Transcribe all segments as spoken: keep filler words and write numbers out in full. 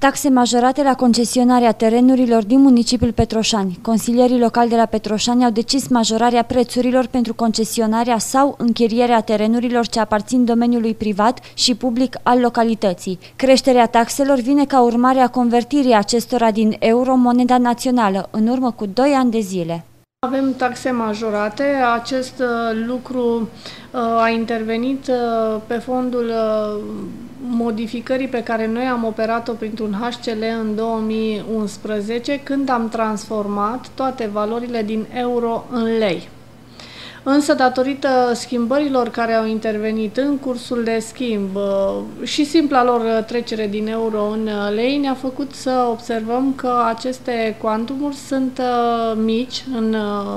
Taxe majorate la concesionarea terenurilor din municipiul Petroșani. Consilierii locali de la Petroșani au decis majorarea prețurilor pentru concesionarea sau închirierea terenurilor ce aparțin domeniului privat și public al localității. Creșterea taxelor vine ca urmare a convertirii acestora din euro moneda națională, în urmă cu doi ani de zile. Avem taxe majorate. Acest lucru a intervenit pe fondul modificării pe care noi am operat-o printr-un H C L în două mii unsprezece, când am transformat toate valorile din euro în lei. Însă, datorită schimbărilor care au intervenit în cursul de schimb și simpla lor trecere din euro în lei, ne-a făcut să observăm că aceste cuantumuri sunt mici în,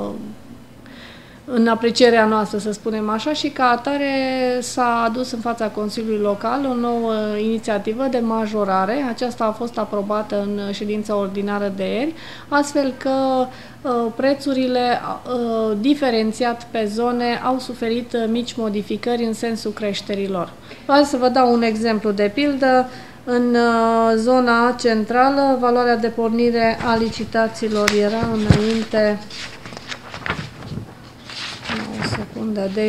în aprecierea noastră, să spunem așa, și ca atare s-a adus în fața Consiliului Local o nouă inițiativă de majorare. Aceasta a fost aprobată în ședința ordinară de ieri, astfel că prețurile uh, diferențiat pe zone au suferit uh, mici modificări în sensul creșterilor. Hai să vă dau un exemplu de pildă. În uh, zona centrală, valoarea de pornire a licitațiilor era înainte o secundă, de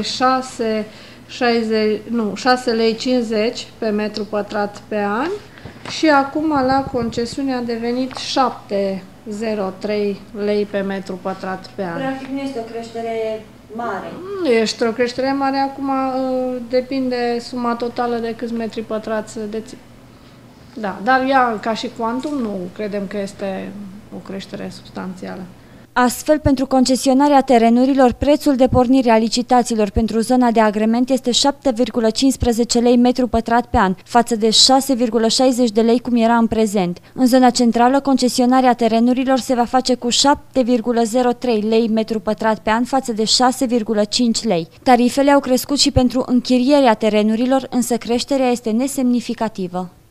șase lei cincizeci pe metru pătrat pe an și acum la concesiune a devenit șapte virgulă trei lei pe metru pătrat pe an. Practic nu este o creștere mare. Nu este o creștere mare, acum depinde suma totală de câți metri pătrați dețin. Da, dar ea, ca și cuantum, nu credem că este o creștere substanțială. Astfel, pentru concesionarea terenurilor, prețul de pornire a licitațiilor pentru zona de agrement este șapte virgulă cincisprezece lei metru pătrat pe an, față de șase virgulă șaizeci de lei cum era în prezent. În zona centrală, concesionarea terenurilor se va face cu șapte virgulă zero trei lei metru pătrat pe an, față de șase virgulă cinci lei. Tarifele au crescut și pentru închirierea terenurilor, însă creșterea este nesemnificativă.